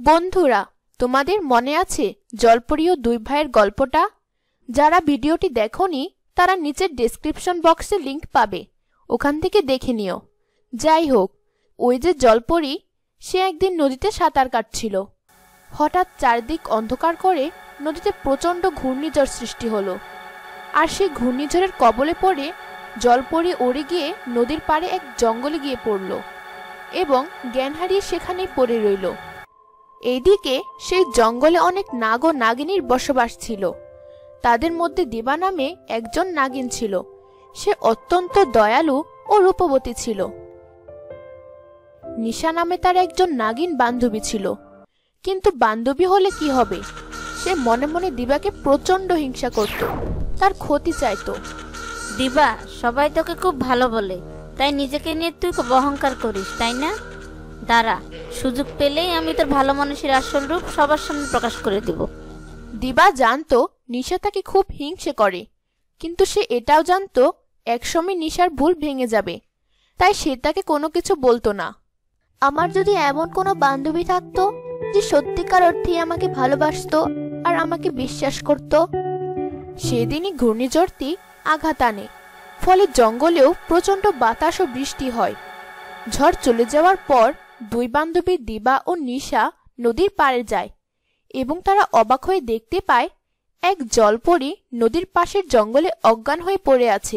বন্ধুরা, তোমাদের মনে আছে জলপরি ও দুই ভাইয়ের গল্পটা? যারা ভিডিওটি দেখোনি তারা নিচের ডেসক্রিপশন বক্সে লিংক পাবে, ওখান থেকে দেখে নিও। যাই হোক, ওই যে জলপরি, সে একদিন নদীতে সাঁতার কাটছিল। হঠাৎ চারদিক অন্ধকার করে নদীতে প্রচণ্ড ঘূর্ণিঝড় সৃষ্টি হলো। আর সেই ঘূর্ণিঝড়ের কবলে পড়ে জলপরি উড়ে গিয়ে নদীর পাড়ে এক জঙ্গলে গিয়ে পড়ল এবং জ্ঞান হারিয়ে সেখানেই পড়ে রইল। এইদিকে সেই জঙ্গলে অনেক নাগ ও নাগিনীর বসবাস ছিল। তাদের মধ্যে দিবা নামে একজন নাগিন ছিল। সে অত্যন্ত দয়ালু ও রূপবতী ছিল। নিশা নামে তার একজন নাগিন বান্ধবী ছিল। কিন্তু বান্ধবী হলে কি হবে, সে মনে মনে দিবাকে প্রচন্ড হিংসা করত, তার ক্ষতি চাইত। দিবা, সবাই তোকে খুব ভালো বলে, তাই নিজেকে নিয়ে তুই খুব অহংকার করিস, তাই না? দাঁড়া, সুযোগ পেলেই আমি তোর ভালো মানুষের আসল রূপ সবার সামনে প্রকাশ করে দিব। দিবা জানতো নিশা তাকে খুব হিংসে করে, কিন্তু সে এটাও জানতো একসময় নিশার ভুল ভেঙে যাবে, তাই সে তাকে কোনো কিছু বলতো না। আমার যদি এমন কোনো বান্ধবী থাকতো যে সত্যিকার অর্থেই আমাকে ভালোবাসতো আর আমাকে বিশ্বাস করত। সেদিনই ঘূর্ণিঝড়টি আঘাত আনে, ফলে জঙ্গলেও প্রচণ্ড বাতাস ও বৃষ্টি হয়। ঝড় চলে যাওয়ার পর দুই বান্ধবী দিবা ও নিশা নদীর পাড়ে যায় এবং তারা অবাক হয়ে দেখতে পায় এক জলপরি নদীর পাশের জঙ্গলে অজ্ঞান হয়ে পড়ে আছে।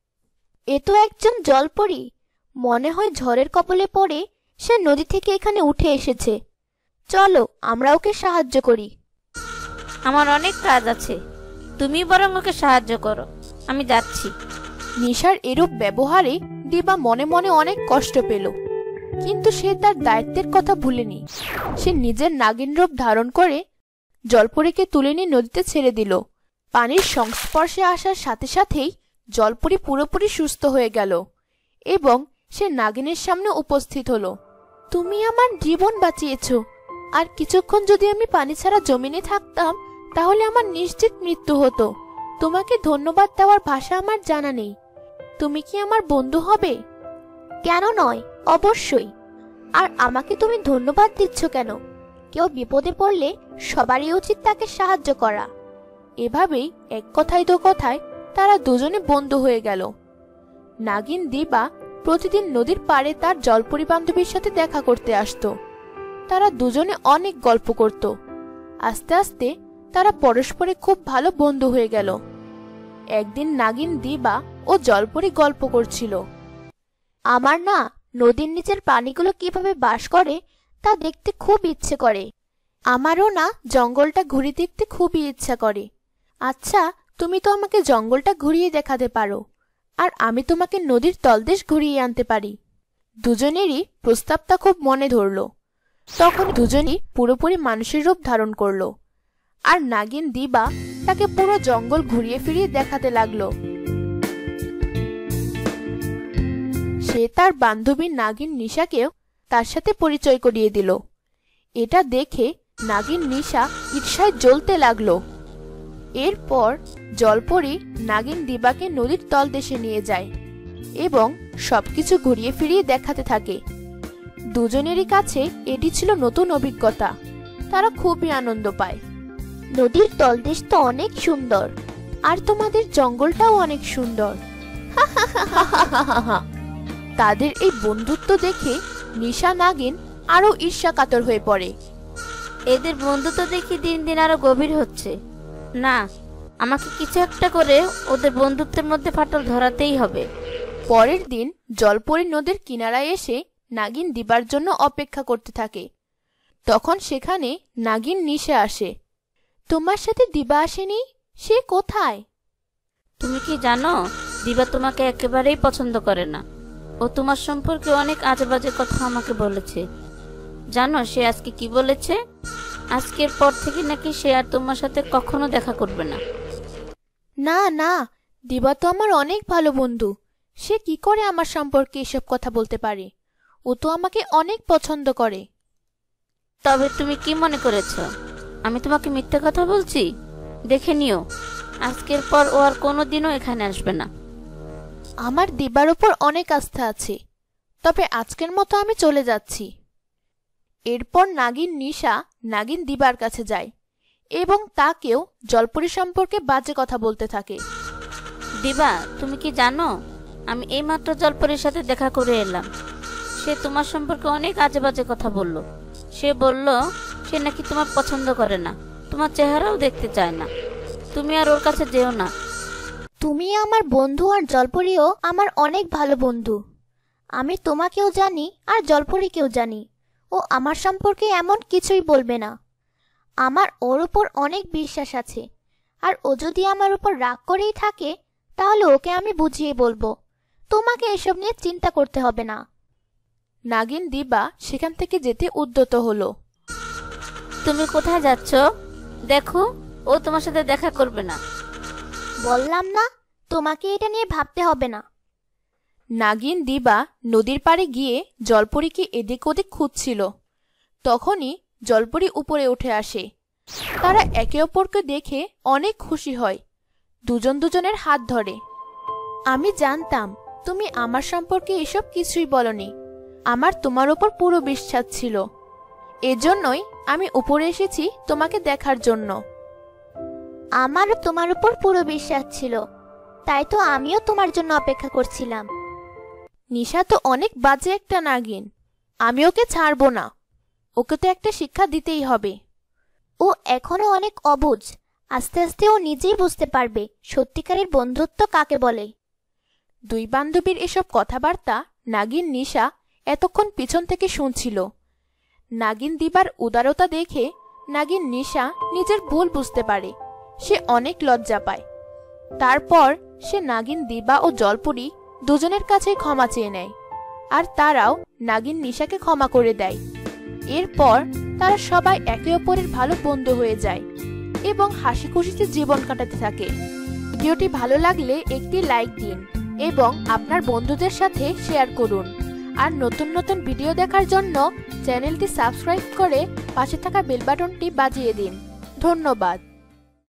এ তো একজন জলপরি, মনে হয় ঝড়ের কবলে পড়ে সে নদী থেকে এখানে উঠে এসেছে। চলো আমরা ওকে সাহায্য করি। আমার অনেক কাজ আছে, তুমি বরং ওকে সাহায্য করো, আমি যাচ্ছি। নিশার এরূপ ব্যবহারে দিবা মনে মনে অনেক কষ্ট পেল, কিন্তু সে তার দায়িত্বের কথা ভুলেনি। সে নিজের নাগিন রূপ ধারণ করে জলপরীকে তুলে নিয়ে নদীতে ছেড়ে দিল। পানির সংস্পর্শে আসার সাথে সাথেই জলপরি পুরোপুরি সুস্থ হয়ে গেল এবং সে নাগিনের সামনে উপস্থিত হলো। তুমি আমার জীবন বাঁচিয়েছ, আর কিছুক্ষণ যদি আমি পানি ছাড়া জমিনে থাকতাম তাহলে আমার নিশ্চিত মৃত্যু হতো। তোমাকে ধন্যবাদ দেওয়ার ভাষা আমার জানা নেই। তুমি কি আমার বন্ধু হবে? কেন নয়, অবশ্যই। আর আমাকে তুমি ধন্যবাদ দিচ্ছ কেন? কেউ বিপদে পড়লে সবারই উচিত তাকে সাহায্য করা। এভাবেই এক কথায় দু কথায় তারা দুজনে বন্ধু হয়ে গেল। নাগিন দিবা প্রতিদিন নদীর পাড়ে তার জলপরি বান্ধবীর সাথে দেখা করতে আসতো। তারা দুজনে অনেক গল্প করত। আস্তে আস্তে তারা পরস্পরে খুব ভালো বন্ধু হয়ে গেল। একদিন নাগিন দিবা ও জলপরি গল্প করছিল। আমার না নদীর নিচের প্রাণীগুলো কিভাবে বাস করে তা দেখতে খুব ইচ্ছে করে। আমারও না জঙ্গলটা ঘুরে দেখতে খুবই ইচ্ছা করে। আচ্ছা, তুমি তো আমাকে জঙ্গলটা ঘুরিয়ে দেখাতে পারো, আর আমি তোমাকে নদীর তলদেশ ঘুরিয়ে আনতে পারি। দুজনেরই প্রস্তাবটা খুব মনে ধরল। তখন দুজনই পুরোপুরি মানুষের রূপ ধারণ করলো, আর নাগিন দিবা তাকে পুরো জঙ্গল ঘুরিয়ে ফিরিয়ে দেখাতে লাগলো। সে তার বান্ধবী নাগিন নিশাকেও তার সাথে পরিচয় করিয়ে দিল। এটা দেখে নাগিন নিশা ঈর্ষায় জ্বলতে লাগলো। এরপর জলপরি নাগিন দিবাকে নদীর তলদেশে নিয়ে যায় এবং সবকিছু ঘুরিয়ে ফিরিয়ে দেখাতে থাকে। দুজনেরই কাছে এটি ছিল নতুন অভিজ্ঞতা। তারা খুবই আনন্দ পায়। নদীর তলদেশ তো অনেক সুন্দর, আর তোমাদের জঙ্গলটাও অনেক সুন্দর। তাদের এই বন্ধুত্ব দেখে নিশা নাগিন আরো ঈর্ষা কাতর হয়ে পড়ে। এদের বন্ধুত্ব দেখি দিন দিন আরো গভীর হচ্ছে। না, আমাকে কিছু একটা করে ওদের বন্ধুত্বের মধ্যে ফাটল ধরাতেই হবে। পরের দিন জলপরি নদীর কিনারায় এসে নাগিন দিবার জন্য অপেক্ষা করতে থাকে। তখন সেখানে নাগিন নিশা আসে। তোমার সাথে দিবা আসেনি? সে কোথায়? তুমি কি জানো, দিবা তোমাকে একেবারেই পছন্দ করে না। ও তোমার সম্পর্কে অনেক আজেবাজে কথা আমাকে বলেছে। জানো সে আজকে কি বলেছে? আজকের পর থেকে নাকি সে আর তোমার সাথে কখনো দেখা করবে না। না না, দিবা তো আমার অনেক ভালো বন্ধু। সে কি করে আমার সম্পর্কে এসব কথা বলতে পারে? ও তো আমাকে অনেক পছন্দ করে। তবে তুমি কি মনে করেছ আমি তোমাকে মিথ্যে কথা বলছি? দেখে নিও, আজকের পর ও আর কোনোদিনও এখানে আসবে না। আমার দিবার উপর অনেক আস্থা আছে, তবে আজকের মতো আমি চলে যাচ্ছি। এরপর নাগিন নিশা নাগিন দিবার কাছে যায় এবং তাকেও জলপরি সম্পর্কে বাজে কথা বলতে থাকে। দিবা, তুমি কি জানো আমি এইমাত্র জলপরির সাথে দেখা করে এলাম। সে তোমার সম্পর্কে অনেক আজে বাজে কথা বলল। সে বলল সে নাকি তোমার পছন্দ করে না, তোমার চেহারাও দেখতে চায় না। তুমি আর ওর কাছে যেও না। তুমি আমার বন্ধু আর জলপরিও আমার অনেক ভালো বন্ধু। আমি তোমাকেও জানি আর জলপরিকেও জানি। ও আমার সম্পর্কে এমন কিছুই বলবে না। আমার ওর উপর অনেক বিশ্বাস আছে। আর ও যদি আমার উপর রাগ করেই থাকে তাহলে ওকে আমি বুঝিয়ে বলবো। তোমাকে এসব নিয়ে চিন্তা করতে হবে না। নাগিন দিবা সেখান থেকে যেতে উদ্যত হলো। তুমি কোথায় যাচ্ছ? দেখো, ও তোমার সাথে দেখা করবে না। বললাম না তোমাকে এটা নিয়ে ভাবতে হবে না। নাগিন দিবা নদীর পাড়ে গিয়ে জলপরীকে এদিক ওদিক খুঁজছিল। তখনই জলপরি উপরে উঠে আসে। তারা একে অপরকে দেখে অনেক খুশি হয়। দুজন দুজনের হাত ধরে। আমি জানতাম তুমি আমার সম্পর্কে এসব কিছুই বলনি। আমার তোমার উপর পুরো বিশ্বাস ছিল। এজন্যই আমি উপরে এসেছি তোমাকে দেখার জন্য। আমারও তোমার উপর পুরো বিশ্বাস ছিল, তাই তো আমিও তোমার জন্য অপেক্ষা করছিলাম। নিশা তো অনেক বাজে একটা নাগিন। আমি ওকে ছাড়বো না। ওকে তো একটা শিক্ষা দিতেই হবে। ও এখনো অনেক অবুঝ। আস্তে আস্তে ও নিজেই বুঝতে পারবে সত্যিকারের বন্ধুত্ব কাকে বলে। দুই বান্ধবীর এসব কথাবার্তা নাগিন নিশা এতক্ষণ পিছন থেকে শুনছিল। নাগিন দিবার উদারতা দেখে নাগিন নিশা নিজের ভুল বুঝতে পারে। সে অনেক লজ্জা পায়। তারপর সে নাগিন দিবা ও জলপরি দুজনের কাছে ক্ষমা চেয়ে নেয়। আর তারাও নাগিন নিশাকে ক্ষমা করে দেয়। এরপর তারা সবাই একে অপরের ভালো বন্ধু হয়ে যায় এবং হাসি খুশিতে জীবন কাটাতে থাকে। ভিডিওটি ভালো লাগলে একটি লাইক দিন এবং আপনার বন্ধুদের সাথে শেয়ার করুন। আর নতুন নতুন ভিডিও দেখার জন্য চ্যানেলটি সাবস্ক্রাইব করে পাশে থাকা বেল বাটনটি বাজিয়ে দিন। ধন্যবাদ।